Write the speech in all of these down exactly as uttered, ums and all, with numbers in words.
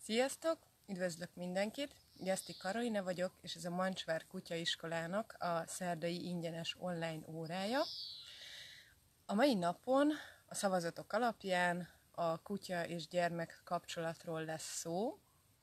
Sziasztok! Üdvözlök mindenkit! Gyeszti Karolina vagyok, és ez a Mancsvár Kutyaiskolának a szerdai ingyenes online órája. A mai napon a szavazatok alapján a kutya és gyermek kapcsolatról lesz szó,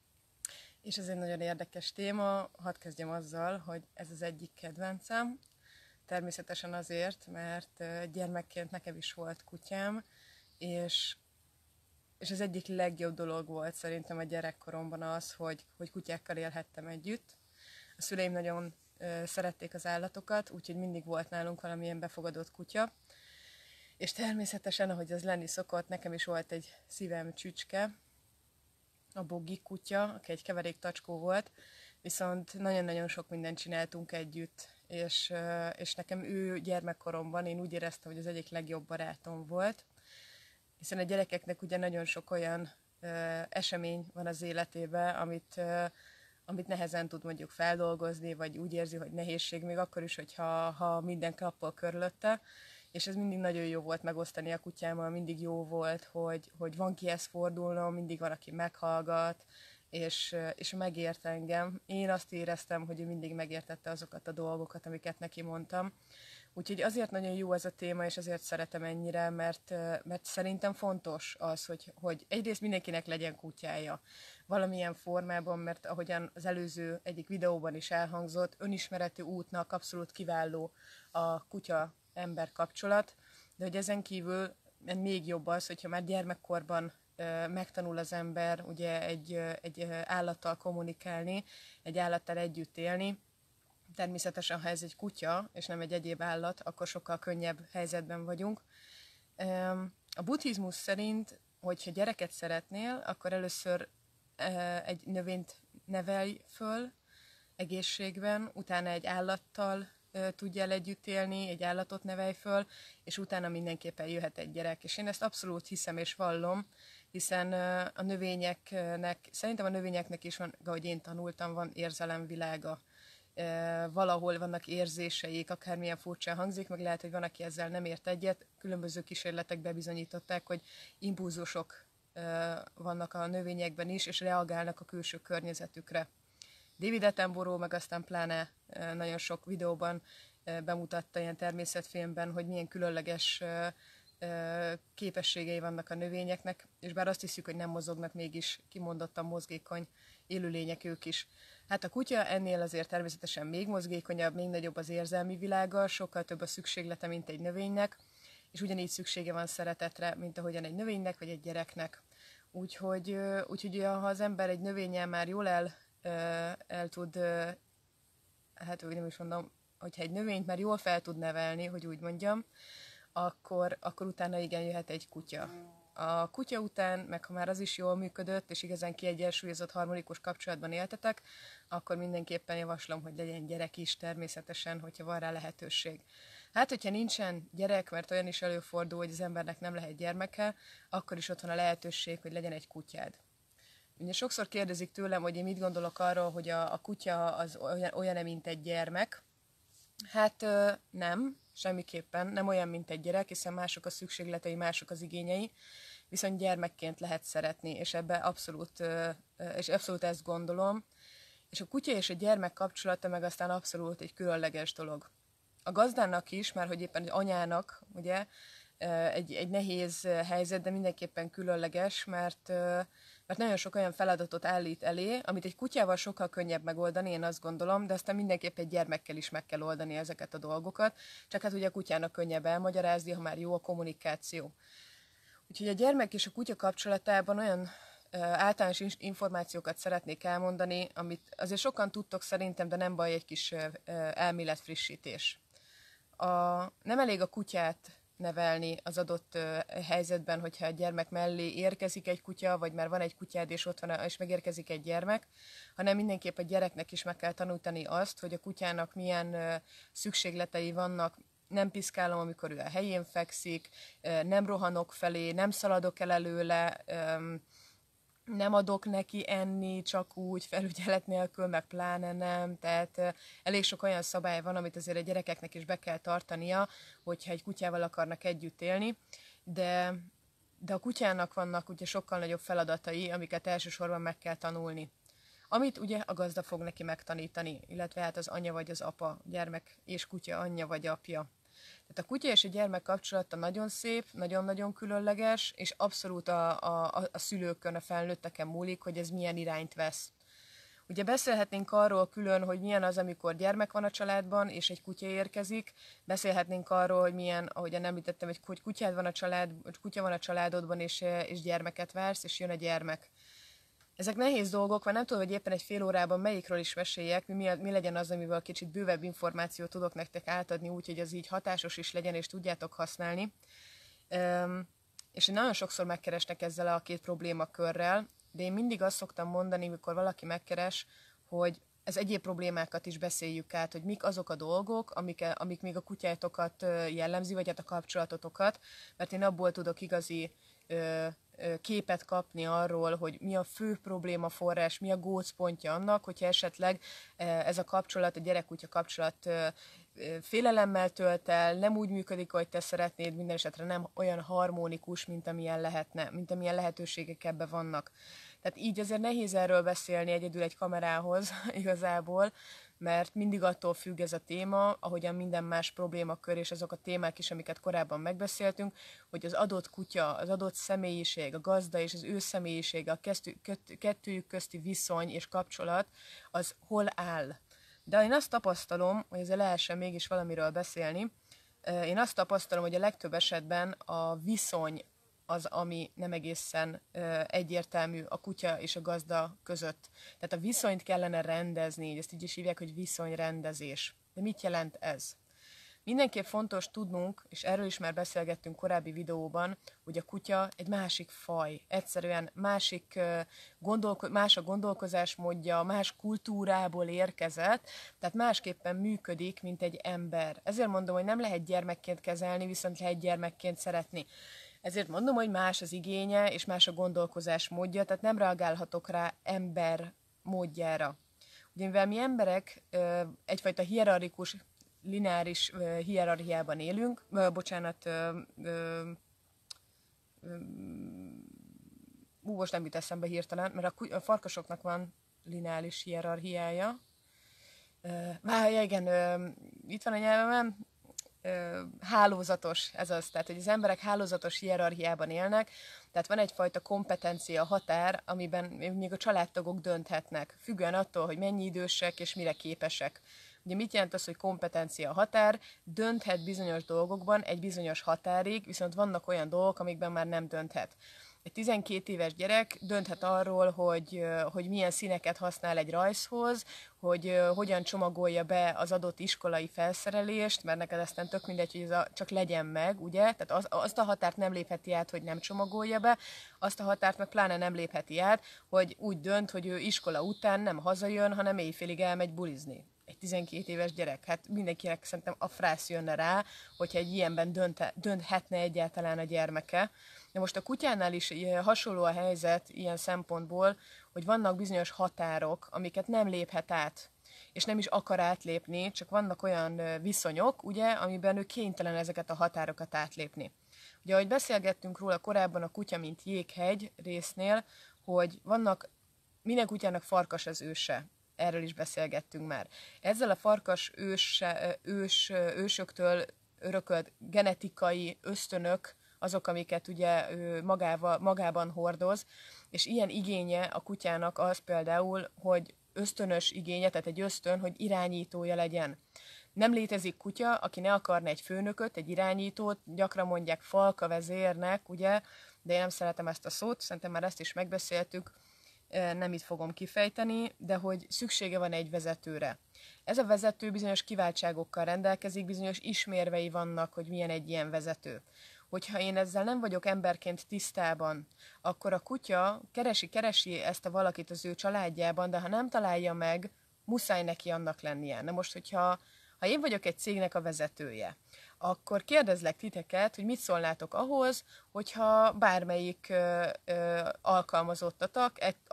és ez egy nagyon érdekes téma. Hadd kezdjem azzal, hogy ez az egyik kedvencem. Természetesen azért, mert gyermekként nekem is volt kutyám, és És az egyik legjobb dolog volt szerintem a gyerekkoromban az, hogy, hogy kutyákkal élhettem együtt. A szüleim nagyon ö, szerették az állatokat, úgyhogy mindig volt nálunk valamilyen befogadott kutya. És természetesen, ahogy az lenni szokott, nekem is volt egy szívem csücske, a Bogi kutya, aki egy keverék tacskó volt, viszont nagyon-nagyon sok mindent csináltunk együtt, és, ö, és nekem ő gyermekkoromban én úgy éreztem, hogy az egyik legjobb barátom volt, hiszen a gyerekeknek ugye nagyon sok olyan ö, esemény van az életében, amit, ö, amit nehezen tud mondjuk feldolgozni, vagy úgy érzi, hogy nehézség, még akkor is, hogyha ha minden klappol körülötte, és ez mindig nagyon jó volt megosztani a kutyámmal, mindig jó volt, hogy, hogy van kihez fordulnom, mindig van, aki meghallgat, és, és megért engem. Én azt éreztem, hogy ő mindig megértette azokat a dolgokat, amiket neki mondtam. Úgyhogy azért nagyon jó ez a téma, és azért szeretem ennyire, mert, mert szerintem fontos az, hogy, hogy egyrészt mindenkinek legyen kutyája valamilyen formában, mert ahogyan az előző egyik videóban is elhangzott, önismereti útnak abszolút kiváló a kutya-ember kapcsolat, de hogy ezen kívül még jobb az, hogyha már gyermekkorban megtanul az ember ugye egy, egy állattal kommunikálni, egy állattal együtt élni. Természetesen, ha ez egy kutya, és nem egy egyéb állat, akkor sokkal könnyebb helyzetben vagyunk. A buddhizmus szerint, hogyha gyereket szeretnél, akkor először egy növényt nevelj föl egészségben, utána egy állattal tudjál együtt élni, egy állatot nevelj föl, és utána mindenképpen jöhet egy gyerek. És én ezt abszolút hiszem és vallom, hiszen a növényeknek, szerintem a növényeknek is van, ahogy én tanultam, van érzelemvilága. Valahol vannak érzéseik, akármilyen furcsán hangzik, meg lehet, hogy van, aki ezzel nem ért egyet. Különböző kísérletek bebizonyították, hogy impulzusok vannak a növényekben is, és reagálnak a külső környezetükre. David Attenborough meg aztán pláne nagyon sok videóban bemutatta ilyen természetfilmben, hogy milyen különleges képességei vannak a növényeknek, és bár azt hiszük, hogy nem mozognak, mégis kimondottan mozgékony élőlények ők is. Hát a kutya ennél azért természetesen még mozgékonyabb, még nagyobb az érzelmi világa, sokkal több a szükséglete, mint egy növénynek, és ugyanígy szüksége van szeretetre, mint ahogyan egy növénynek, vagy egy gyereknek. Úgyhogy, úgyhogy ha az ember egy növényel már jól el, el tud, hát úgy nem is mondom, hogyha egy növényt már jól fel tud nevelni, hogy úgy mondjam, akkor, akkor utána igen jöhet egy kutya. A kutya után, meg ha már az is jól működött, és igazán kiegyensúlyozott harmonikus kapcsolatban éltetek, akkor mindenképpen javaslom, hogy legyen gyerek is természetesen, hogyha van rá lehetőség. Hát, hogyha nincsen gyerek, mert olyan is előfordul, hogy az embernek nem lehet gyermeke, akkor is ott van a lehetőség, hogy legyen egy kutyád. Ugye sokszor kérdezik tőlem, hogy én mit gondolok arról, hogy a, a kutya az olyan, olyan, mint egy gyermek. Hát nem, semmiképpen nem olyan, mint egy gyerek, hiszen mások a szükségletei, mások az igényei, viszont gyermekként lehet szeretni, és ebbe abszolút, és abszolút ezt gondolom. És a kutya és a gyermek kapcsolata meg aztán abszolút egy különleges dolog. A gazdának is, már hogy éppen egy anyának, ugye, egy, egy nehéz helyzet, de mindenképpen különleges, mert, mert nagyon sok olyan feladatot állít elé, amit egy kutyával sokkal könnyebb megoldani, én azt gondolom, de aztán mindenképp egy gyermekkel is meg kell oldani ezeket a dolgokat, csak hát ugye a kutyának könnyebb elmagyarázni, ha már jó a kommunikáció. Úgyhogy a gyermek és a kutya kapcsolatában olyan általános információkat szeretnék elmondani, amit azért sokan tudtok szerintem, de nem baj, egy kis elméletfrissítés. A, nem elég a kutyát nevelni az adott uh, helyzetben, hogyha a gyermek mellé érkezik egy kutya, vagy már van egy kutyád, és ott van, és megérkezik egy gyermek, hanem mindenképp a gyereknek is meg kell tanultani azt, hogy a kutyának milyen uh, szükségletei vannak. Nem piszkálom, amikor ő a helyén fekszik, uh, nem rohanok felé, nem szaladok el előle, um, nem adok neki enni csak úgy, felügyelet nélkül, meg pláne nem, tehát elég sok olyan szabály van, amit azért a gyerekeknek is be kell tartania, hogyha egy kutyával akarnak együtt élni, de de a kutyának vannak ugye sokkal nagyobb feladatai, amiket elsősorban meg kell tanulni. Amit ugye a gazda fog neki megtanítani, illetve hát az anya vagy az apa, gyermek és kutya anyja vagy apja. Tehát a kutya és a gyermek kapcsolata nagyon szép, nagyon-nagyon különleges, és abszolút a, a, a szülőkön, a felnőtteken múlik, hogy ez milyen irányt vesz. Ugye beszélhetnénk arról külön, hogy milyen az, amikor gyermek van a családban, és egy kutya érkezik. Beszélhetnénk arról, hogy milyen, ahogyan említettem, hogy kutyád van a család, kutya van a családodban, és, és gyermeket vársz, és jön a gyermek. Ezek nehéz dolgok, mert nem tudom, hogy éppen egy fél órában melyikről is meséljek, mi, mi legyen az, amivel kicsit bővebb információt tudok nektek átadni, úgyhogy az így hatásos is legyen, és tudjátok használni. Üm, és nagyon sokszor megkeresnek ezzel a két problémakörrel, de én mindig azt szoktam mondani, mikor valaki megkeres, hogy ez egyéb problémákat is beszéljük át, hogy mik azok a dolgok, amik, amik még a kutyátokat jellemzi, vagy hát a kapcsolatotokat, mert én abból tudok igazi ö, képet kapni arról, hogy mi a fő probléma forrás, mi a gócpontja annak, hogyha esetleg ez a kapcsolat, a gyerek-kutya kapcsolat félelemmel tölt el, nem úgy működik, ahogy te szeretnéd, minden esetre nem olyan harmonikus, mint amilyen lehetne, mint amilyen lehetőségek ebbe vannak. Tehát így azért nehéz erről beszélni egyedül egy kamerához igazából, mert mindig attól függ ez a téma, ahogyan minden más problémakör és azok a témák is, amiket korábban megbeszéltünk, hogy az adott kutya, az adott személyiség, a gazda és az ő személyisége, a kettőjük közti viszony és kapcsolat, az hol áll. De én azt tapasztalom, hogy ezzel lehessen mégis valamiről beszélni, én azt tapasztalom, hogy a legtöbb esetben a viszony az, ami nem egészen ö, egyértelmű a kutya és a gazda között. Tehát a viszonyt kellene rendezni, ezt így is hívják, hogy viszonyrendezés. De mit jelent ez? Mindenképp fontos tudnunk, és erről is már beszélgettünk korábbi videóban, hogy a kutya egy másik faj, egyszerűen másik, ö, gondolko- más a gondolkozásmódja, más kultúrából érkezett, tehát másképpen működik, mint egy ember. Ezért mondom, hogy nem lehet gyermekként kezelni, viszont lehet gyermekként szeretni. Ezért mondom, hogy más az igénye, és más a gondolkozás módja, tehát nem reagálhatok rá ember módjára. Ugye mivel mi emberek egyfajta hierarchikus, lineáris hierarchiában élünk, bocsánat, ú, most nem jut eszembe hirtelen, mert a farkasoknak van lineáris hierarchiája. Várja, igen, itt van a nyelvemem, hálózatos, ez az, tehát hogy az emberek hálózatos hierarchiában élnek, tehát van egyfajta kompetencia határ, amiben még a családtagok dönthetnek, függően attól, hogy mennyi idősek és mire képesek. Ugye mit jelent az, hogy kompetencia határ? Dönthet bizonyos dolgokban egy bizonyos határig, viszont vannak olyan dolgok, amikben már nem dönthet. Egy tizenkét éves gyerek dönthet arról, hogy, hogy milyen színeket használ egy rajzhoz, hogy hogyan csomagolja be az adott iskolai felszerelést, mert neked aztán tök mindegy, hogy ez a, csak legyen meg, ugye? Tehát az, azt a határt nem lépheti át, hogy nem csomagolja be, azt a határt meg pláne nem lépheti át, hogy úgy dönt, hogy ő iskola után nem hazajön, hanem éjfélig elmegy bulizni. Egy tizenkét éves gyerek, hát mindenkinek szerintem a frász jönne rá, hogyha egy ilyenben dönte, dönthetne egyáltalán a gyermeke. De most a kutyánál is hasonló a helyzet ilyen szempontból, hogy vannak bizonyos határok, amiket nem léphet át, és nem is akar átlépni, csak vannak olyan viszonyok, ugye, amiben ő kénytelen ezeket a határokat átlépni. Ugye, ahogy beszélgettünk róla korábban a kutya, mint jéghegy résznél, hogy vannak, minden kutyának farkas az őse. Erről is beszélgettünk már. Ezzel a farkas ős, ős, ősöktől örökölt genetikai ösztönök, azok, amiket ugye ő magával, magában hordoz, és ilyen igénye a kutyának az például, hogy ösztönös igénye, tehát egy ösztön, hogy irányítója legyen. Nem létezik kutya, aki ne akarna egy főnököt, egy irányítót, gyakran mondják falka vezérnek, ugye, de én nem szeretem ezt a szót, szerintem már ezt is megbeszéltük, nem itt fogom kifejteni, de hogy szüksége van egy vezetőre. Ez a vezető bizonyos kiváltságokkal rendelkezik, bizonyos ismérvei vannak, hogy milyen egy ilyen vezető. Hogyha én ezzel nem vagyok emberként tisztában, akkor a kutya keresi-keresi ezt a valakit az ő családjában, de ha nem találja meg, muszáj neki annak lennie. Na most, hogyha ha én vagyok egy cégnek a vezetője, akkor kérdezlek titeket, hogy mit szólnátok ahhoz, hogyha bármelyik ö, ö, alkalmazottatok,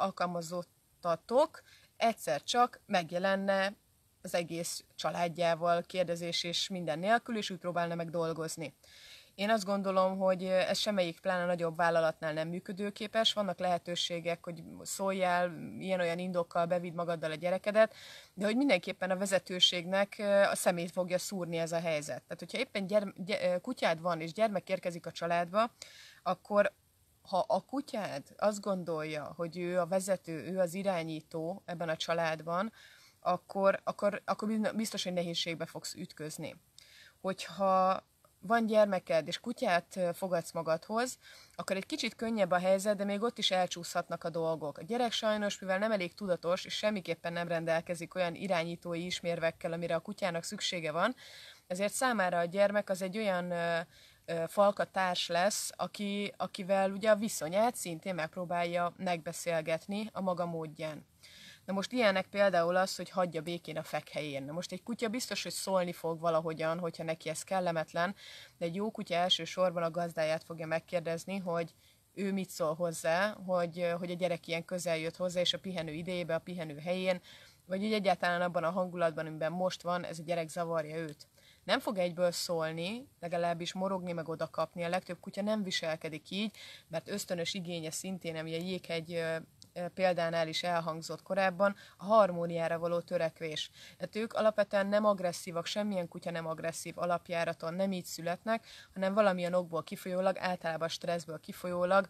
alkalmazottatok egyszer csak megjelenne az egész családjával, kérdezés és minden nélkül, és úgy próbálna meg dolgozni. Én azt gondolom, hogy ez semmelyik pláne nagyobb vállalatnál nem működőképes. Vannak lehetőségek, hogy szóljál, ilyen-olyan indokkal bevidd magaddal a gyerekedet, de hogy mindenképpen a vezetőségnek a szemét fogja szúrni ez a helyzet. Tehát, hogyha éppen gyerme, gy- kutyád van, és gyermek érkezik a családba, akkor ha a kutyád azt gondolja, hogy ő a vezető, ő az irányító ebben a családban, akkor, akkor, akkor biztos, hogy nehézségbe fogsz ütközni. Hogyha van gyermeked, és kutyát fogadsz magadhoz, akkor egy kicsit könnyebb a helyzet, de még ott is elcsúszhatnak a dolgok. A gyerek sajnos, mivel nem elég tudatos, és semmiképpen nem rendelkezik olyan irányítói ismérvekkel, amire a kutyának szüksége van, ezért számára a gyermek az egy olyan ö, ö, falka társ lesz, aki, akivel ugye a viszonyát szintén megpróbálja megbeszélgetni a maga módján. Na most ilyenek például az, hogy hagyja békén a fekhelyén. Na most egy kutya biztos, hogy szólni fog valahogyan, hogyha neki ez kellemetlen, de egy jó kutya elsősorban a gazdáját fogja megkérdezni, hogy ő mit szól hozzá, hogy, hogy a gyerek ilyen közel jött hozzá, és a pihenő idejében, a pihenő helyén, vagy úgy egyáltalán abban a hangulatban, amiben most van, ez a gyerek zavarja őt. Nem fog egyből szólni, legalábbis morogni, meg oda kapni. A legtöbb kutya nem viselkedik így, mert ösztönös igénye szintén, ami a jéghegy példánál is elhangzott korábban, a harmóniára való törekvés. Tehát ők alapvetően nem agresszívak, semmilyen kutya nem agresszív alapjáraton, nem így születnek, hanem valamilyen okból kifolyólag, általában stresszből kifolyólag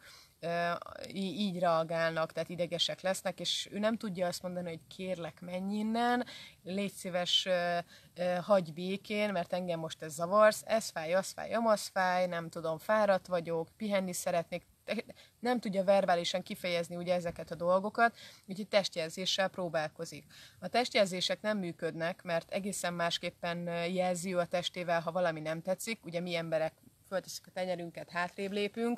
így reagálnak, tehát idegesek lesznek, és ő nem tudja azt mondani, hogy kérlek, menj innen, légy szíves, hagyj békén, mert engem most ez zavarsz, ez fáj, az fáj, amaz fáj, nem tudom, fáradt vagyok, pihenni szeretnék, nem tudja verbálisan kifejezni ugye ezeket a dolgokat, úgyhogy testjelzéssel próbálkozik. A testjelzések nem működnek, mert egészen másképpen jelzi ő a testével, ha valami nem tetszik, ugye mi emberek föltesszük a tenyerünket, hátrébb lépünk,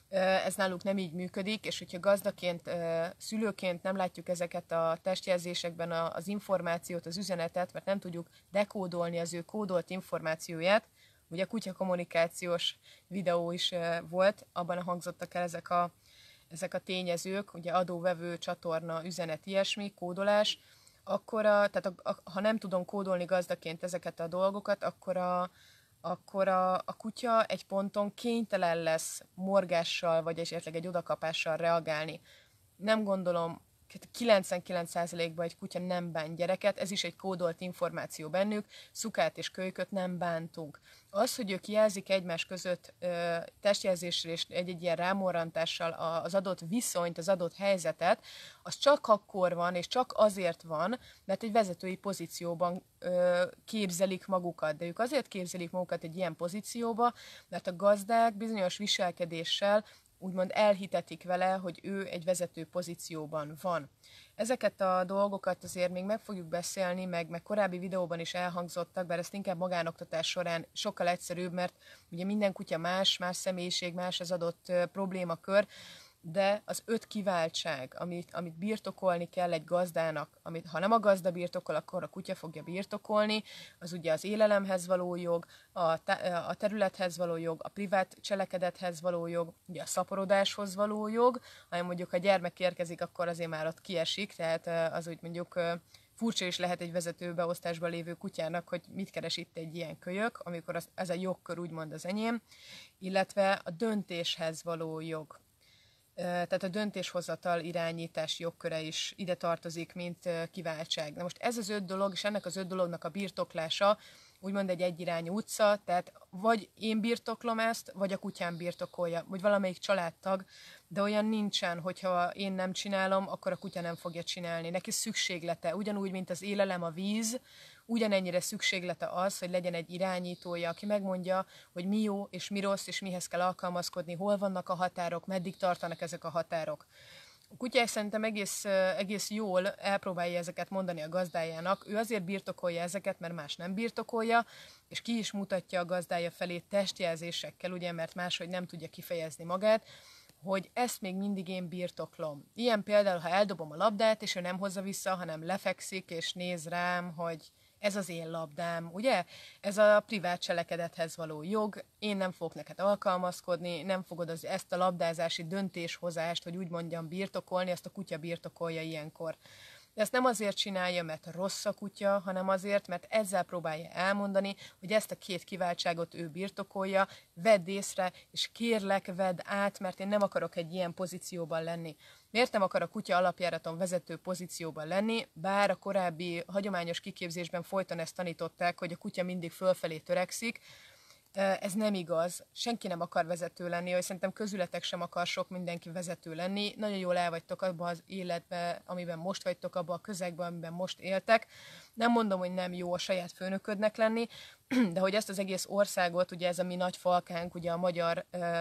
ez náluk nem így működik, és hogyha gazdaként, szülőként nem látjuk ezeket a testjelzésekben az információt, az üzenetet, mert nem tudjuk dekódolni az ő kódolt információját, ugye a kutya kommunikációs videó is volt, abban hangzottak el ezek a, ezek a tényezők, ugye adó-vevő, csatorna, üzenet, ilyesmi, kódolás, akkor a, tehát a, a, ha nem tudom kódolni gazdaként ezeket a dolgokat, akkor a, akkor a, a kutya egy ponton kénytelen lesz morgással, vagy esetleg egy odakapással reagálni. Nem gondolom, kilencvenkilenc százalékban egy kutya nem bánt gyereket, ez is egy kódolt információ bennük, szukát és kölyköt nem bántunk. Az, hogy ők jelzik egymás között ö, testjelzéssel és egy-egy ilyen rámorrantással az adott viszonyt, az adott helyzetet, az csak akkor van, és csak azért van, mert egy vezetői pozícióban ö, képzelik magukat. De ők azért képzelik magukat egy ilyen pozícióba, mert a gazdák bizonyos viselkedéssel úgymond elhitetik vele, hogy ő egy vezető pozícióban van. Ezeket a dolgokat azért még meg fogjuk beszélni, meg, meg korábbi videóban is elhangzottak, bár ezt inkább magánoktatás során sokkal egyszerűbb, mert ugye minden kutya más, más személyiség, más az adott uh, problémakör, de az öt kiváltság, amit, amit birtokolni kell egy gazdának, amit ha nem a gazda birtokol, akkor a kutya fogja birtokolni, az ugye az élelemhez való jog, a, te, a területhez való jog, a privát cselekedethez való jog, ugye a szaporodáshoz való jog, ha mondjuk a gyermek érkezik, akkor azért már ott kiesik, tehát az úgy mondjuk furcsa is lehet egy vezetőbeosztásban lévő kutyának, hogy mit keres itt egy ilyen kölyök, amikor az, ez a jogkör úgymond az enyém, illetve a döntéshez való jog. Tehát a döntéshozatal irányítás jogköre is ide tartozik, mint kiváltság. Na most ez az öt dolog, és ennek az öt dolognak a birtoklása úgymond egy egyirányú utca, tehát vagy én birtoklom ezt, vagy a kutyám birtokolja, vagy valamelyik családtag, de olyan nincsen, hogyha én nem csinálom, akkor a kutya nem fogja csinálni. Neki szükséglete, ugyanúgy, mint az élelem, a víz, ugyanennyire szükséglete az, hogy legyen egy irányítója, aki megmondja, hogy mi jó és mi rossz, és mihez kell alkalmazkodni, hol vannak a határok, meddig tartanak ezek a határok. A kutyák szerintem egész, egész jól elpróbálja ezeket mondani a gazdájának. Ő azért birtokolja ezeket, mert más nem birtokolja, és ki is mutatja a gazdája felé testjelzésekkel, ugye, mert máshogy nem tudja kifejezni magát, hogy ezt még mindig én birtoklom. Ilyen például, ha eldobom a labdát, és ő nem hozza vissza, hanem lefekszik, és néz rám, hogy ez az én labdám, ugye? Ez a privát cselekedethez való jog, én nem fogok neked alkalmazkodni, nem fogod az, ezt a labdázási döntéshozást, hogy úgy mondjam, birtokolni, ezt a kutya birtokolja ilyenkor. De ezt nem azért csinálja, mert rossz a kutya, hanem azért, mert ezzel próbálja elmondani, hogy ezt a két kiváltságot ő birtokolja, vedd észre, és kérlek, vedd át, mert én nem akarok egy ilyen pozícióban lenni. Miért nem akar a kutya alapjáraton vezető pozícióban lenni, bár a korábbi hagyományos kiképzésben folyton ezt tanították, hogy a kutya mindig fölfelé törekszik. Ez nem igaz. Senki nem akar vezető lenni, vagy szerintem közületek sem akar sok mindenki vezető lenni. Nagyon jól el vagytok abban az életben, amiben most vagytok, abban a közegben, amiben most éltek. Nem mondom, hogy nem jó a saját főnöködnek lenni, de hogy ezt az egész országot, ugye ez a mi nagy falkánk, ugye a magyar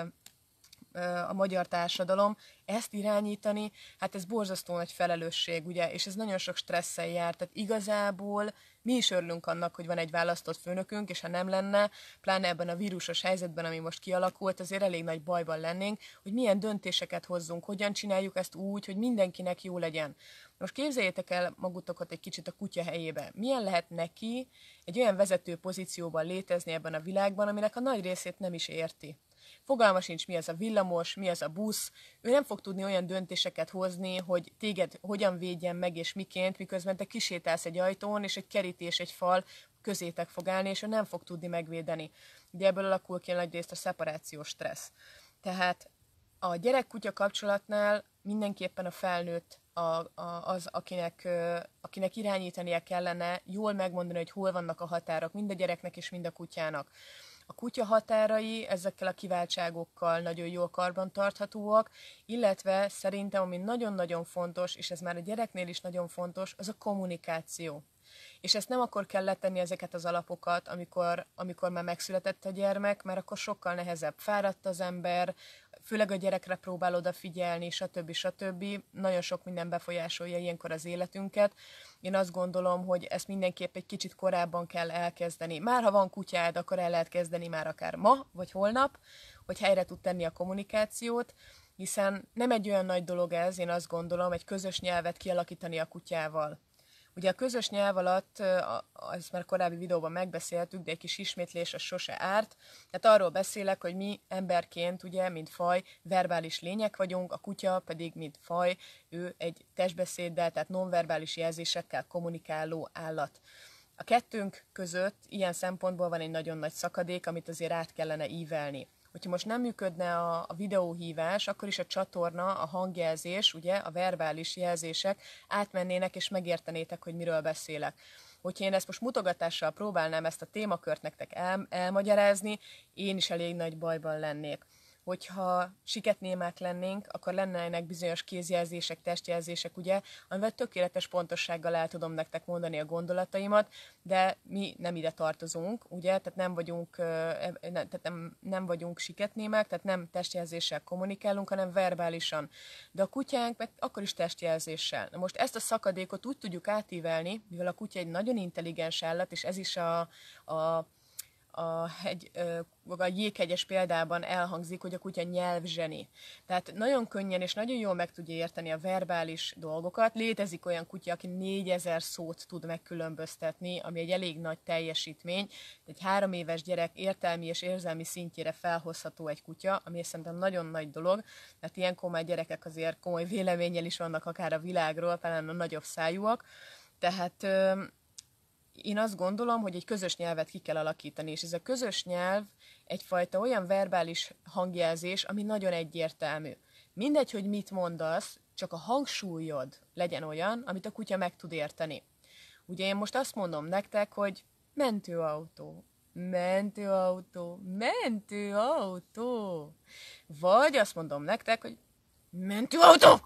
a magyar társadalom, ezt irányítani, hát ez borzasztó nagy felelősség, ugye, és ez nagyon sok stresszel jár, tehát igazából mi is örülünk annak, hogy van egy választott főnökünk, és ha nem lenne, pláne ebben a vírusos helyzetben, ami most kialakult, azért elég nagy bajban lennénk, hogy milyen döntéseket hozzunk, hogyan csináljuk ezt úgy, hogy mindenkinek jó legyen. Most képzeljétek el magutokat egy kicsit a kutya helyébe. Milyen lehet neki egy olyan vezető pozícióban létezni ebben a világban, aminek a nagy részét nem is érti. Fogalma sincs, mi az a villamos, mi az a busz, ő nem fog tudni olyan döntéseket hozni, hogy téged hogyan védjen meg és miként, miközben te kisétálsz egy ajtón, és egy kerítés, egy fal közétek fog állni, és ő nem fog tudni megvédeni. Ugye ebből alakul ki nagy részt a szeparációs stressz. Tehát a gyerek-kutya kapcsolatnál mindenképpen a felnőtt a, a, az, akinek, akinek irányítania kellene, jól megmondani, hogy hol vannak a határok, mind a gyereknek és mind a kutyának. A kutya határai ezekkel a kiváltságokkal nagyon jól karban tarthatóak, illetve szerintem, ami nagyon-nagyon fontos, és ez már a gyereknél is nagyon fontos, az a kommunikáció. És ezt nem akkor kell letenni ezeket az alapokat, amikor, amikor már megszületett a gyermek, mert akkor sokkal nehezebb, fáradt az ember, főleg a gyerekre próbál odafigyelni, stb. stb. Nagyon sok minden befolyásolja ilyenkor az életünket. Én azt gondolom, hogy ezt mindenképp egy kicsit korábban kell elkezdeni. Már ha van kutyád, akkor el lehet kezdeni már akár ma, vagy holnap, hogy helyre tud tenni a kommunikációt, hiszen nem egy olyan nagy dolog ez, én azt gondolom, egy közös nyelvet kialakítani a kutyával. Ugye a közös nyelv alatt, ezt már korábbi videóban megbeszéltük, de egy kis ismétlés az sose árt. Tehát arról beszélek, hogy mi emberként, ugye, mint faj, verbális lények vagyunk, a kutya pedig, mint faj, ő egy testbeszéddel, tehát nonverbális jelzésekkel kommunikáló állat. A kettőnk között ilyen szempontból van egy nagyon nagy szakadék, amit azért át kellene ívelni. Hogyha most nem működne a, a videóhívás, akkor is a csatorna, a hangjelzés, ugye, a verbális jelzések átmennének és megértenétek, hogy miről beszélek. Hogyha én ezt most mutogatással próbálnám ezt a témakört nektek el, elmagyarázni, én is elég nagy bajban lennék. Hogyha siketnémák lennénk, akkor lennének bizonyos kézjelzések, testjelzések, ugye, amivel tökéletes pontossággal el tudom nektek mondani a gondolataimat, de mi nem ide tartozunk, ugye, tehát nem vagyunk, tehát nem, nem vagyunk siketnémák, tehát nem testjelzéssel kommunikálunk, hanem verbálisan. De a kutyánk meg akkor is testjelzéssel. Na most ezt a szakadékot úgy tudjuk átívelni, mivel a kutya egy nagyon intelligens állat, és ez is a, a A, hegy, a jéghegyes példában elhangzik, hogy a kutya nyelvzseni. Tehát nagyon könnyen és nagyon jól meg tudja érteni a verbális dolgokat. Létezik olyan kutya, aki négyezer szót tud megkülönböztetni, ami egy elég nagy teljesítmény. Egy három éves gyerek értelmi és érzelmi szintjére felhozható egy kutya, ami szerintem nagyon nagy dolog, mert ilyenkor már gyerekek azért komoly véleménnyel is vannak akár a világról, talán a nagyobb szájúak. Tehát én azt gondolom, hogy egy közös nyelvet ki kell alakítani, és ez a közös nyelv egyfajta olyan verbális hangjelzés, ami nagyon egyértelmű. Mindegy, hogy mit mondasz, csak a hangsúlyod legyen olyan, amit a kutya meg tud érteni. Ugye én most azt mondom nektek, hogy mentőautó, mentőautó, mentőautó. Vagy azt mondom nektek, hogy mentőautó,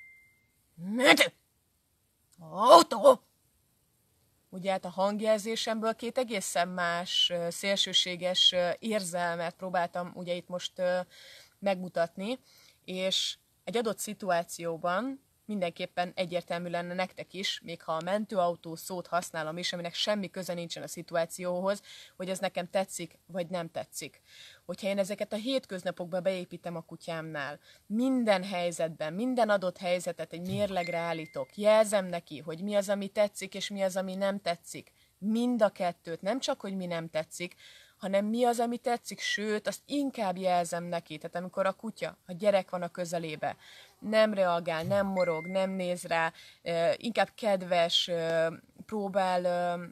mentőautó. Ugye hát a hangjelzésemből két egészen más, szélsőséges érzelmet próbáltam ugye itt most megmutatni, és egy adott szituációban mindenképpen egyértelmű lenne nektek is, még ha a mentőautó szót használom is, aminek semmi köze nincsen a szituációhoz, hogy ez nekem tetszik, vagy nem tetszik. Hogyha én ezeket a hétköznapokba beépítem a kutyámnál, minden helyzetben, minden adott helyzetet egy mérlegre állítok, jelzem neki, hogy mi az, ami tetszik, és mi az, ami nem tetszik, mind a kettőt, nem csak, hogy mi nem tetszik, hanem mi az, ami tetszik, sőt, azt inkább jelzem neki. Tehát amikor a kutya, a gyerek van a közelébe, nem reagál, nem morog, nem néz rá, inkább kedves, próbál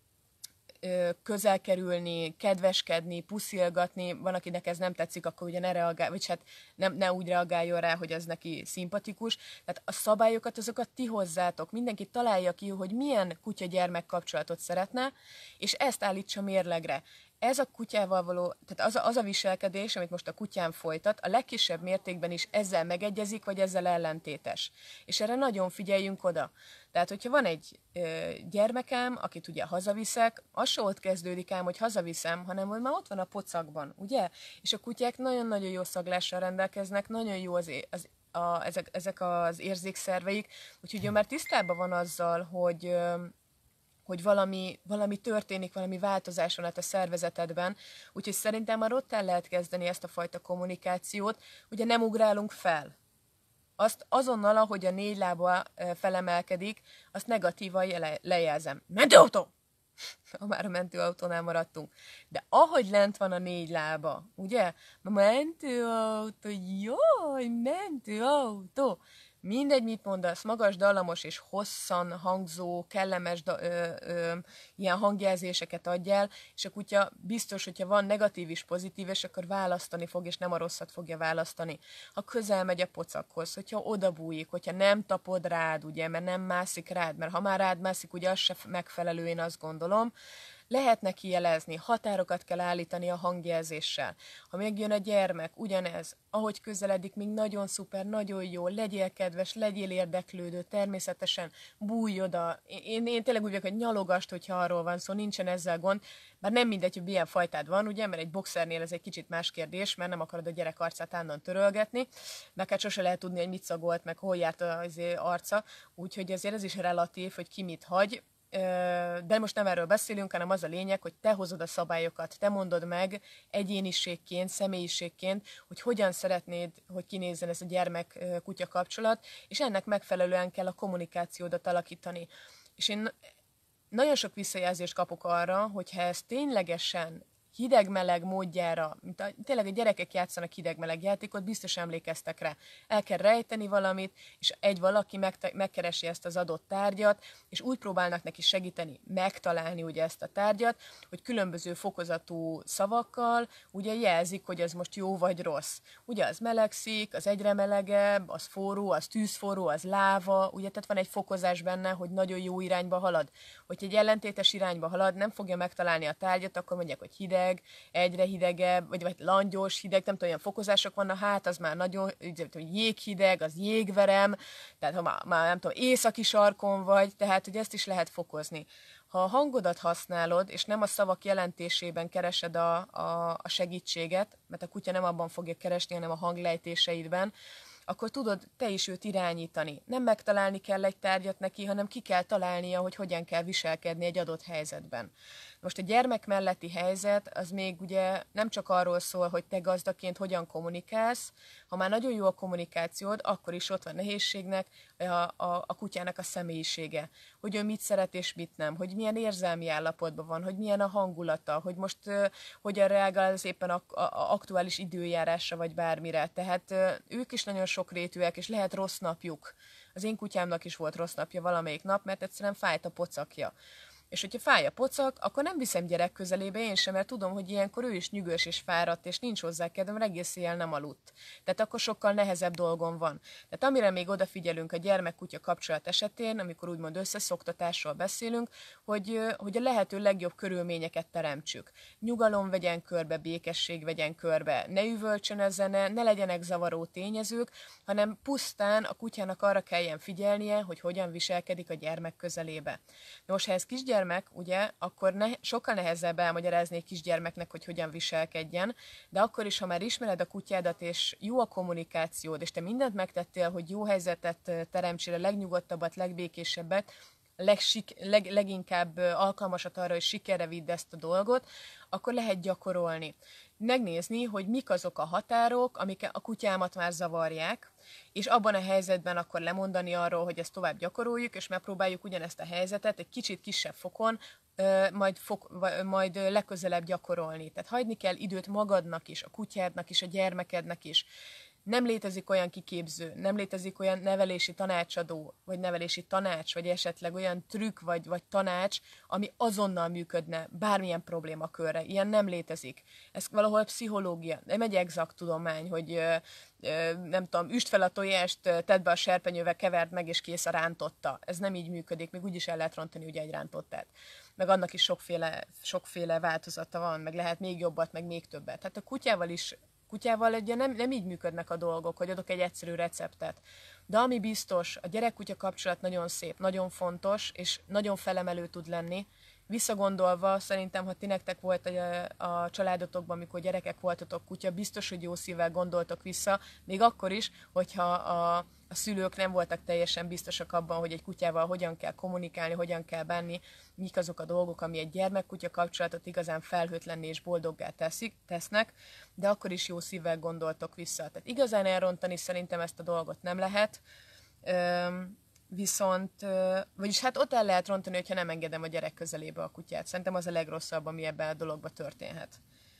közel kerülni, kedveskedni, puszilgatni, van, akinek ez nem tetszik, akkor ugye ne reagál, vagy hát nem, ne úgy reagáljon rá, hogy az neki szimpatikus. Tehát a szabályokat, azokat ti hozzátok. Mindenki találja ki, hogy milyen kutya-gyermek kapcsolatot szeretne, és ezt állítsa mérlegre. Ez a kutyával való, tehát az a, az a viselkedés, amit most a kutyám folytat, a legkisebb mértékben is ezzel megegyezik, vagy ezzel ellentétes. És erre nagyon figyeljünk oda. Tehát, hogyha van egy ö, gyermekem, akit ugye hazaviszek, az se ott kezdődik ám, hogy hazaviszem, hanem hogy már ott van a pocakban, ugye? És a kutyák nagyon-nagyon jó szaglással rendelkeznek, nagyon jó az, az, a, ezek, ezek az érzékszerveik, úgyhogy ő már tisztában van azzal, hogy... Ö, hogy valami, valami történik, valami változás van a szervezetedben, úgyhogy szerintem már ott el lehet kezdeni ezt a fajta kommunikációt, ugye nem ugrálunk fel. Azt azonnal, ahogy a négy lába felemelkedik, azt negatívan lejelzem. Mentőautó! Ha már a mentőautónál maradtunk. De ahogy lent van a négy lába, ugye? Mentőautó, jaj, mentőautó! Mindegy, mit mondasz, magas, dallamos és hosszan hangzó, kellemes da, ö, ö, ilyen hangjelzéseket adjál, és a kutya biztos, hogyha van negatív is, pozitív, és akkor választani fog, és nem a rosszat fogja választani. Ha közel megy a pocakhoz, hogyha odabújik, hogyha nem tapod rád, ugye, mert nem mászik rád, mert ha már rád mászik, ugye az se megfelelő, én azt gondolom, lehet neki jelezni, határokat kell állítani a hangjelzéssel. Ha megjön a gyermek, ugyanez, ahogy közeledik, még nagyon szuper, nagyon jó, legyél kedves, legyél érdeklődő, természetesen bújj oda. Én, én tényleg úgy vagyok, hogy nyalogast, hogyha arról van szó, nincsen ezzel gond, bár nem mindegy, hogy milyen fajtád van, ugye, mert egy boxernél ez egy kicsit más kérdés, mert nem akarod a gyerek arcát állandóan törölgetni, meg hát sose lehet tudni, hogy mit szagolt, meg hol járt az arca, úgyhogy azért ez is relatív, hogy ki mit hagy. De most nem erről beszélünk, hanem az a lényeg, hogy te hozod a szabályokat, te mondod meg egyéniségként, személyiségként, hogy hogyan szeretnéd, hogy kinézzen ez a gyermek-kutya kapcsolat, és ennek megfelelően kell a kommunikációdat alakítani. És én nagyon sok visszajelzést kapok arra, hogyha ez ténylegesen hideg-meleg módjára, mint a, tényleg a gyerekek játszanak hideg-meleg játékot, biztos emlékeztek rá. El kell rejteni valamit, és egy valaki meg, megkeresi ezt az adott tárgyat, és úgy próbálnak neki segíteni megtalálni ugye ezt a tárgyat, hogy különböző fokozatú szavakkal ugye jelzik, hogy ez most jó vagy rossz. Ugye az melegszik, az egyre melegebb, az forró, az tűzforró, az láva, ugye tehát van egy fokozás benne, hogy nagyon jó irányba halad. Hogyha egy ellentétes irányba halad, nem fogja megtalálni a tárgyat, akkor mondják, hogy hideg, egyre hidegebb, vagy, vagy langyos hideg, nem tudom, olyan fokozások vannak, hát az már nagyon, jéghideg, az jégverem, tehát ha már, már nem tudom, északi sarkon vagy, tehát hogy ezt is lehet fokozni. Ha a hangodat használod, és nem a szavak jelentésében keresed a, a, a segítséget, mert a kutya nem abban fogja keresni, hanem a hanglejtéseidben, akkor tudod te is őt irányítani. Nem megtalálni kell egy tárgyat neki, hanem ki kell találnia, hogy hogyan kell viselkedni egy adott helyzetben. Most a gyermek melletti helyzet, az még ugye nem csak arról szól, hogy te gazdaként hogyan kommunikálsz, ha már nagyon jó a kommunikációd, akkor is ott van nehézségnek a, a, a kutyának a személyisége. Hogy ő mit szeret és mit nem, hogy milyen érzelmi állapotban van, hogy milyen a hangulata, hogy most uh, hogyan reagál az éppen a, a, a aktuális időjárásra vagy bármire. Tehát uh, ők is nagyon sokrétűek, és lehet rossz napjuk. Az én kutyámnak is volt rossz napja valamelyik nap, mert egyszerűen fájt a pocakja. És hogyha fáj a pocak, akkor nem viszem gyerek közelébe én sem, mert tudom, hogy ilyenkor ő is nyűgös és fáradt, és nincs hozzá kedvem, egész éjjel nem aludt. Tehát akkor sokkal nehezebb dolgom van. Tehát amire még odafigyelünk a gyermek-kutya kapcsolat esetén, amikor úgymond összeszoktatásról beszélünk, hogy, hogy a lehető legjobb körülményeket teremtsük. Nyugalom vegyen körbe, békesség vegyen körbe, ne üvölcsön a zene, ne legyenek zavaró tényezők, hanem pusztán a kutyának arra kelljen figyelnie, hogy hogyan viselkedik a gyermek közelébe. Nos, ha ez kisgyermek, Gyermek, ugye, akkor ne, sokkal nehezebb elmagyarázni egy kisgyermeknek, hogy hogyan viselkedjen, de akkor is, ha már ismered a kutyádat, és jó a kommunikációd, és te mindent megtettél, hogy jó helyzetet teremtsél, a legnyugodtabbat, legbékésebbet, legsik, leg, leginkább alkalmasat arra, hogy sikerre vidd ezt a dolgot, akkor lehet gyakorolni. Megnézni, hogy mik azok a határok, amik a kutyámat már zavarják, és abban a helyzetben akkor lemondani arról, hogy ezt tovább gyakoroljuk, és megpróbáljuk ugyanezt a helyzetet egy kicsit kisebb fokon, majd, fok, majd legközelebb gyakorolni. Tehát hagyni kell időt magadnak is, a kutyádnak is, a gyermekednek is. Nem létezik olyan kiképző, nem létezik olyan nevelési tanácsadó, vagy nevelési tanács, vagy esetleg olyan trükk, vagy, vagy tanács, ami azonnal működne bármilyen problémakörre. Ilyen nem létezik. Ez valahol pszichológia, nem egy exakt tudomány, hogy nem tudom, üst fel a tojást, tedd be a serpenyővel, keverd meg, és kész a rántotta. Ez nem így működik, még úgyis el lehet rontani ugye egy rántottát. Meg annak is sokféle, sokféle változata van, meg lehet még jobbat, meg még többet. Tehát a kutyával is Kutyával ugye nem, nem így működnek a dolgok, hogy adok egy egyszerű receptet. De ami biztos, a gyerek-kutya kapcsolat nagyon szép, nagyon fontos, és nagyon felemelő tud lenni. Visszagondolva, szerintem, ha ti nektek volt a, a családotokban, amikor gyerekek voltatok kutya, biztos, hogy jó szívvel gondoltok vissza, még akkor is, hogyha a, a szülők nem voltak teljesen biztosak abban, hogy egy kutyával hogyan kell kommunikálni, hogyan kell bánni, mik azok a dolgok, ami egy gyermek-kutya kapcsolatot igazán felhőtlenné és boldoggá teszik, tesznek, de akkor is jó szívvel gondoltok vissza. Tehát igazán elrontani szerintem ezt a dolgot nem lehet. Üm, Viszont, vagyis hát ott el lehet rontani, hogyha nem engedem a gyerek közelébe a kutyát. Szerintem az a legrosszabb, ami ebben a dologban történhet.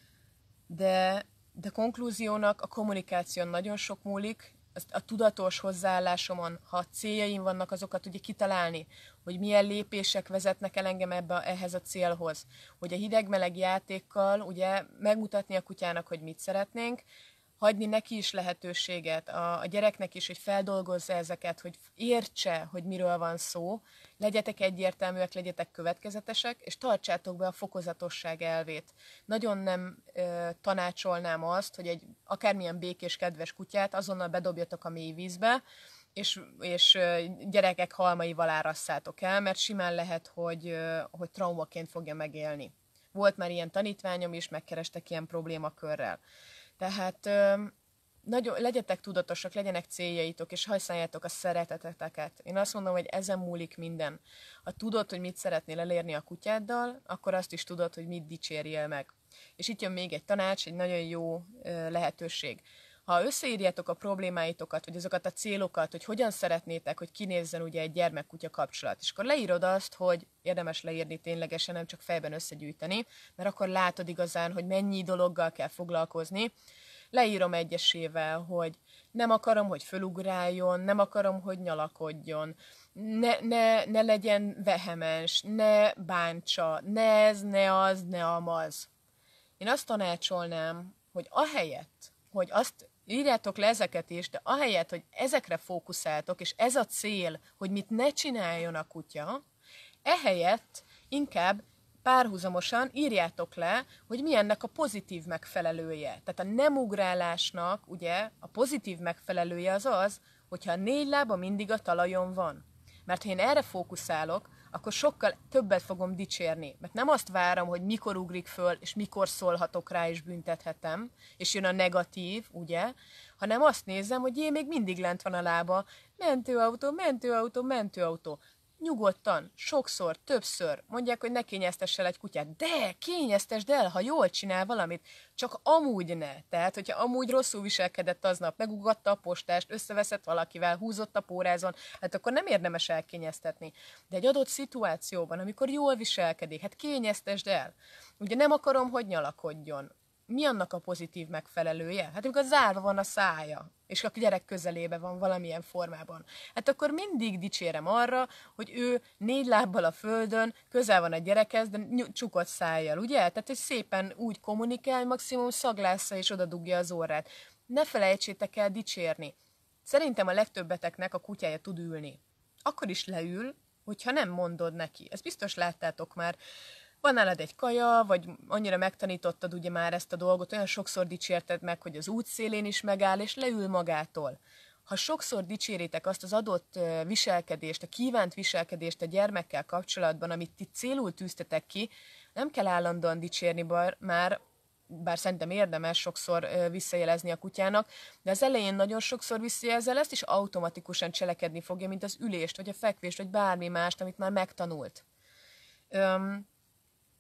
De, de konklúziónak a kommunikáción nagyon sok múlik, a tudatos hozzáállásomon, ha céljaim vannak, azokat ugye kitalálni, hogy milyen lépések vezetnek el engem ebbe, ehhez a célhoz. Hogy a hideg-meleg játékkal ugye megmutatni a kutyának, hogy mit szeretnénk, hagyni neki is lehetőséget, a, a gyereknek is, hogy feldolgozza ezeket, hogy értse, hogy miről van szó, legyetek egyértelműek, legyetek következetesek, és tartsátok be a fokozatosság elvét. Nagyon nem ö, tanácsolnám azt, hogy egy akármilyen békés, kedves kutyát azonnal bedobjatok a mély vízbe, és, és gyerekek halmaival árasszátok el, mert simán lehet, hogy, hogy traumaként fogja megélni. Volt már ilyen tanítványom is, megkerestek ilyen problémakörrel. Tehát nagyon, legyetek tudatosak, legyenek céljaitok, és használjátok a szereteteteket. Én azt mondom, hogy ezen múlik minden. Ha tudod, hogy mit szeretnél elérni a kutyáddal, akkor azt is tudod, hogy mit dicsérjél meg. És itt jön még egy tanács, egy nagyon jó lehetőség. Ha összeírjátok a problémáitokat, vagy azokat a célokat, hogy hogyan szeretnétek, hogy kinézzen ugye egy gyermek-kutya kapcsolat, és akkor leírod azt, hogy érdemes leírni ténylegesen, nem csak fejben összegyűjteni, mert akkor látod igazán, hogy mennyi dologgal kell foglalkozni. Leírom egyesével, hogy nem akarom, hogy fölugráljon, nem akarom, hogy nyalakodjon, ne, ne, ne legyen vehemens, ne bántsa, ne ez, ne az, ne amaz. Én azt tanácsolnám, hogy ahelyett, hogy azt írjátok le ezeket is, de ahelyett, hogy ezekre fókuszáltok, és ez a cél, hogy mit ne csináljon a kutya, ehelyett inkább párhuzamosan írjátok le, hogy mi ennek a pozitív megfelelője. Tehát a nem ugrálásnak ugye a pozitív megfelelője az az, hogyha a négy lába mindig a talajon van. Mert ha én erre fókuszálok, akkor sokkal többet fogom dicsérni. Mert nem azt várom, hogy mikor ugrik föl, és mikor szólhatok rá, és büntethetem, és jön a negatív, ugye, hanem azt nézem, hogy én még mindig lent van a lába, mentőautó, mentőautó, mentőautó. Nyugodtan, sokszor, többször mondják, hogy ne kényeztess el egy kutyát. De, kényeztesd el, ha jól csinál valamit, csak amúgy ne. Tehát, hogyha amúgy rosszul viselkedett aznap, megugatta a postást, összeveszett valakivel, húzott a pórázon, hát akkor nem érdemes elkényeztetni. De egy adott szituációban, amikor jól viselkedik, hát kényeztesd el. Ugye nem akarom, hogy nyalakodjon. Mi annak a pozitív megfelelője? Hát amikor zárva van a szája, és a gyerek közelébe van valamilyen formában. Hát akkor mindig dicsérem arra, hogy ő négy lábbal a földön, közel van a gyerekhez, de csukott szájjal, ugye? Tehát, hogy szépen úgy kommunikál, maximum szaglásza és odadugja az orrát. Ne felejtsétek el dicsérni. Szerintem a legtöbbeteknek a kutyája tud ülni. Akkor is leül, hogyha nem mondod neki. Ezt biztos láttátok már. Van nálad egy kaja, vagy annyira megtanítottad ugye már ezt a dolgot, olyan sokszor dicsérted meg, hogy az útszélén is megáll, és leül magától. Ha sokszor dicséritek azt az adott viselkedést, a kívánt viselkedést a gyermekkel kapcsolatban, amit ti célul tűztetek ki, nem kell állandóan dicsérni, bár, már, bár szerintem érdemes sokszor visszajelezni a kutyának, de az elején nagyon sokszor visszajelzel ezt, és automatikusan cselekedni fogja, mint az ülést, vagy a fekvést, vagy bármi mást, amit már megtanult. Öm,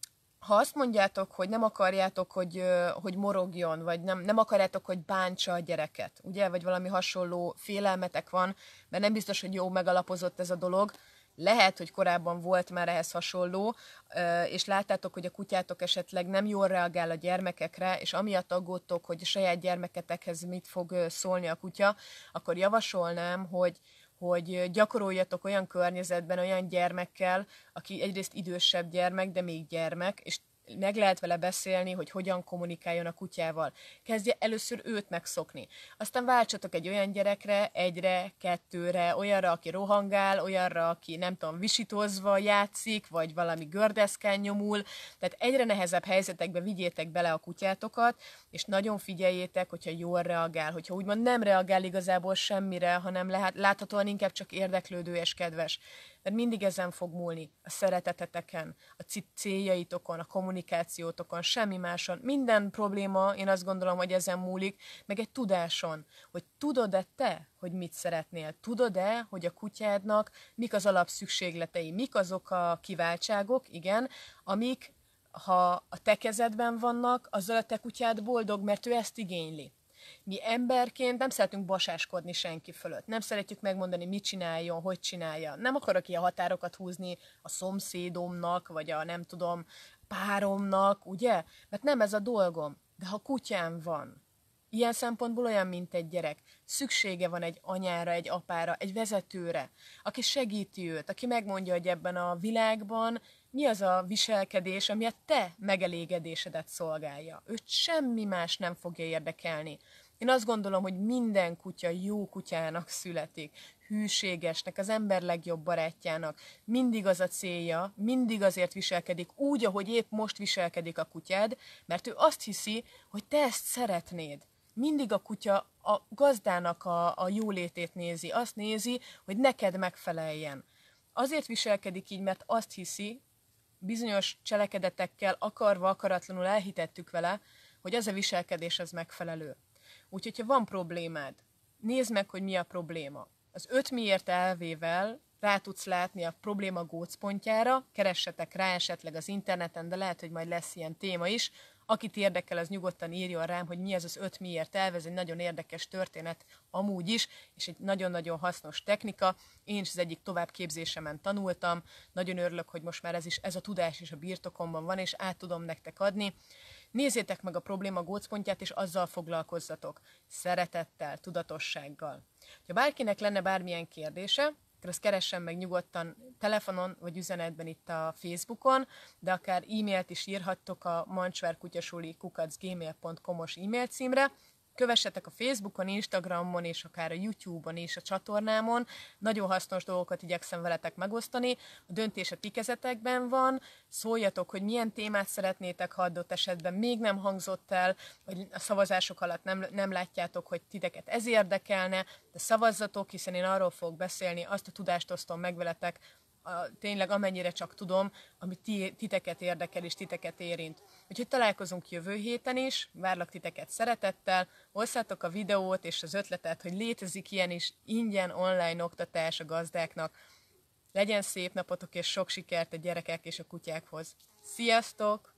ha azt mondjátok, hogy nem akarjátok, hogy, hogy morogjon, vagy nem, nem akarjátok, hogy bántsa a gyereket, ugye, vagy valami hasonló félelmetek van, mert nem biztos, hogy jó megalapozott ez a dolog, lehet, hogy korábban volt már ehhez hasonló, és láttátok, hogy a kutyátok esetleg nem jól reagál a gyermekekre, és amiatt aggódtok, hogy a saját gyermeketekhez mit fog szólni a kutya, akkor javasolnám, hogy hogy gyakoroljatok olyan környezetben, olyan gyermekkel, aki egyrészt idősebb gyermek, de még gyermek, és meg lehet vele beszélni, hogy hogyan kommunikáljon a kutyával. Kezdje először őt megszokni. Aztán váltsatok egy olyan gyerekre, egyre, kettőre, olyanra, aki rohangál, olyanra, aki nem tudom, visítozva játszik, vagy valami gördeszkán nyomul. Tehát egyre nehezebb helyzetekbe vigyétek bele a kutyátokat, és nagyon figyeljétek, hogyha jól reagál, hogyha úgymond nem reagál igazából semmire, hanem lehet, láthatóan inkább csak érdeklődő és kedves. Mert mindig ezen fog múlni, a szereteteteken, a céljaitokon, a kommunikációtokon, semmi máson. Minden probléma, én azt gondolom, hogy ezen múlik, meg egy tudáson, hogy tudod-e te, hogy mit szeretnél? Tudod-e, hogy a kutyádnak mik az alapszükségletei, mik azok a kiváltságok, igen, amik, ha a te kezedben vannak, azzal a te kutyád boldog, mert ő ezt igényli. Mi emberként nem szeretünk basáskodni senki fölött. Nem szeretjük megmondani, mit csináljon, hogy csinálja. Nem akarok ilyen határokat húzni a szomszédomnak, vagy a nem tudom, páromnak, ugye? Mert nem ez a dolgom. De ha kutyám van, ilyen szempontból olyan, mint egy gyerek, szüksége van egy anyára, egy apára, egy vezetőre, aki segíti őt, aki megmondja, hogy ebben a világban mi az a viselkedés, ami a te megelégedésedet szolgálja. Őt semmi más nem fogja érdekelni. Én azt gondolom, hogy minden kutya jó kutyának születik, hűségesnek, az ember legjobb barátjának. Mindig az a célja, mindig azért viselkedik úgy, ahogy épp most viselkedik a kutyád, mert ő azt hiszi, hogy te ezt szeretnéd. Mindig a kutya a gazdának a, a jólétét nézi, azt nézi, hogy neked megfeleljen. Azért viselkedik így, mert azt hiszi, bizonyos cselekedetekkel akarva, akaratlanul elhitettük vele, hogy az a viselkedés az megfelelő. Úgyhogy, ha van problémád, nézd meg, hogy mi a probléma. Az öt miért elvével rá tudsz látni a probléma gócpontjára, keressetek rá esetleg az interneten, de lehet, hogy majd lesz ilyen téma is. Akit érdekel, az nyugodtan írjon rám, hogy mi ez az öt miért elv, ez egy nagyon érdekes történet amúgy is, és egy nagyon-nagyon hasznos technika. Én is az egyik továbbképzésemen tanultam, nagyon örülök, hogy most már ez is, ez a tudás is a birtokomban van, és át tudom nektek adni. Nézzétek meg a probléma gócpontját, és azzal foglalkozzatok. Szeretettel, tudatossággal. Ha bárkinek lenne bármilyen kérdése, akkor azt keressen meg nyugodtan telefonon vagy üzenetben itt a Facebookon, de akár e-mailt is írhattok a mancsvárkutyasuli kukac gmail pont com-os e-mail címre. Kövessetek a Facebookon, Instagramon és akár a YouTube-on és a csatornámon. Nagyon hasznos dolgokat igyekszem veletek megosztani. A döntés a ti kezetekben van. Szóljatok, hogy milyen témát szeretnétek, ha adott esetben még nem hangzott el, vagy a szavazások alatt nem, nem látjátok, hogy titeket ez érdekelne, de szavazzatok, hiszen én arról fogok beszélni, azt a tudást osztom meg veletek, a, tényleg amennyire csak tudom, ami ti, titeket érdekel és titeket érint. Úgyhogy találkozunk jövő héten is, várlak titeket szeretettel, osszátok a videót és az ötletet, hogy létezik ilyen is ingyen online oktatás a gazdáknak. Legyen szép napotok és sok sikert a gyerekek és a kutyákhoz. Sziasztok!